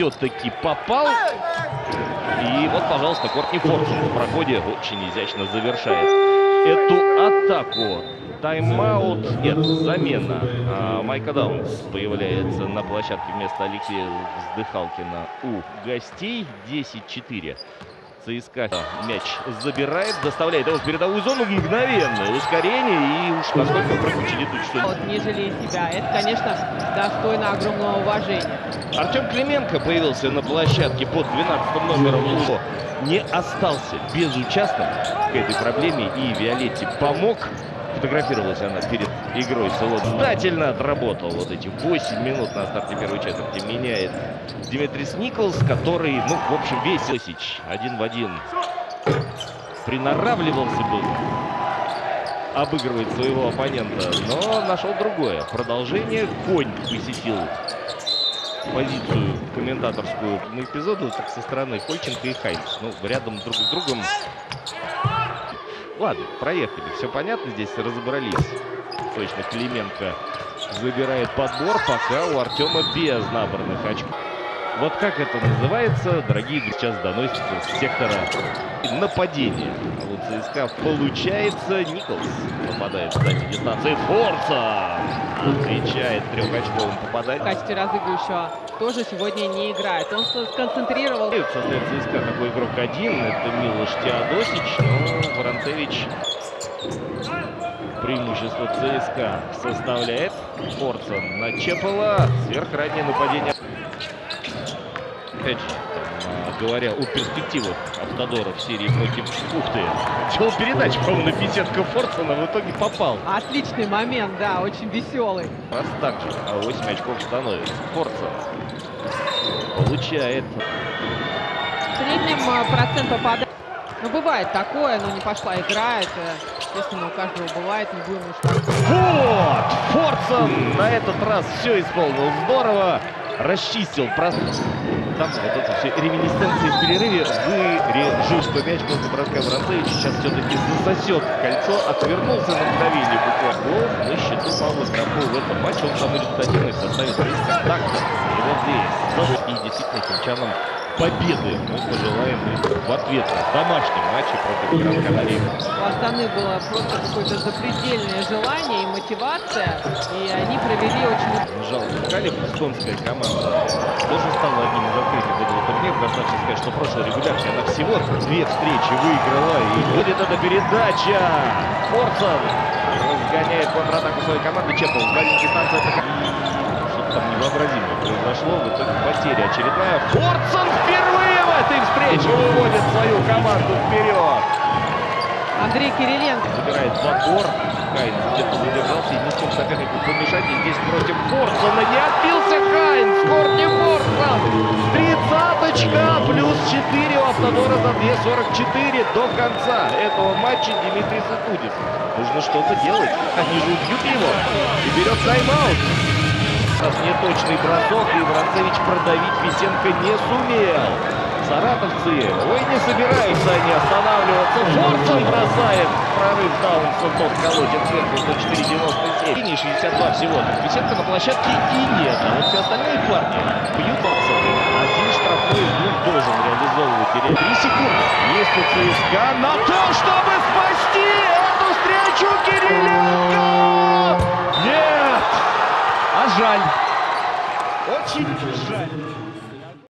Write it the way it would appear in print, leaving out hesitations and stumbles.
все-таки попал. И вот, пожалуйста, Кортни Фордсон в проходе очень изящно завершает эту атаку. Тайм-аут, нет, замена. Майка Даунс появляется на площадке вместо Алексея Вздыхалкина у гостей. 10-4. ЦСКА мяч забирает, доставляет его в передовую зону, мгновенное ускорение, и уж насколько прыгучий летучий, что... Вот, не жалей себя. Это, конечно, достойно огромного уважения. Артем Клименко появился на площадке под 12 номером. Не остался безучастным к этой проблеме, и Виолетте помог. Фотографировалась она перед игрой с Илоной. Блистательно отработал вот эти 8 минут на старте первой четверти. Меняет Димитрис Николс, который, ну, в общем, весь Осич один в один приноравливался бы, обыгрывает своего оппонента, но нашел другое. Продолжение. Конь посетил позицию комментаторскую на эпизоду, так со стороны Хольченко и Хайнц. Ну, рядом друг с другом. Ладно, проехали. Все понятно, здесь разобрались. Точно, Клименко забирает подбор, пока у Артема без набранных очков. Вот как это называется, дорогие, сейчас доносится с сектора нападения. А вот ЦСКА получается. Николс попадает, кстати, дистанции. Форца отвечает трехочковым попаданием. В качестве разыгрывающего тоже сегодня не играет. Он сконцентрировал. В составе ЦСКА такой игрок один. Это Милош Теодосич. Но Воронцевич преимущество ЦСКА составляет. Форца на Чепела. Сверхраннее нападение. Опять же, говоря о перспективах Автодора в серии против Ухты. Делал передачу, по-моему, на Писетко Фордсона, в итоге попал. Отличный момент, да, очень веселый. Раз так же, а 8 очков становится. Фордсон получает. В среднем процент попадания. Ну, бывает такое, но не пошла игра. Это, естественно, у каждого бывает. Не будем уж так. Вот! Фордсон на этот раз все исполнил здорово. Расчистил пространство. Там вот это все реминисценции в перерыве вырежу, что мяч после броска Воронцевича сейчас все-таки засосет кольцо. Отвернулся на мгновение буквально. Гол на счету Павла Крапова в этом матче. Он самый результативный в составе своих контактов. И вот здесь. И действительно химчанам победы мы пожелаем в ответ в домашнем матче против Красноярска. У остальных было просто какое-то запредельное желание и мотивация. И они провели очень... Жалко, Халев, эстонская команда, тоже стала одним из открытых этого турнира. Достаточно сказать, что прошлой регулярке она всего 2 встречи выиграла. И будет эта передача. Фордсон разгоняет контратаку своей команды. Чепел с дальней дистанции. Что-то там невообразимое произошло. В итоге потеря очередная. Фордсон впервые в этой встрече выводит свою команду вперед. Андрей Кириленко Забирает подбор. Хайнц где-то задержался и не смог сопернику помешать. И здесь против Фордсона не отбился Хайнц. Кортни Фордсон. 30-очка плюс 4 у Автодора за 2:44 до конца этого матча. Димитрис Итудис. Нужно что-то делать. Они же убьют его. И берет тайм-аут. Неточный бросок. И Воронцевич продавить Писенко не сумел. Саратовцы, ой, не собираются они останавливаться. Фордсон бросает. Прорыв Даунса, тот колотит сверху 104-97. Линии 62 всего. Писенко на площадке и нет. А вот все остальные парни бьют Фордсона. Один штрафной двух должен реализовывать. 3 секунды. Есть у ЦСКА на то, чтобы спасти эту встречу. Кириленко! Нет! А жаль. Очень жаль.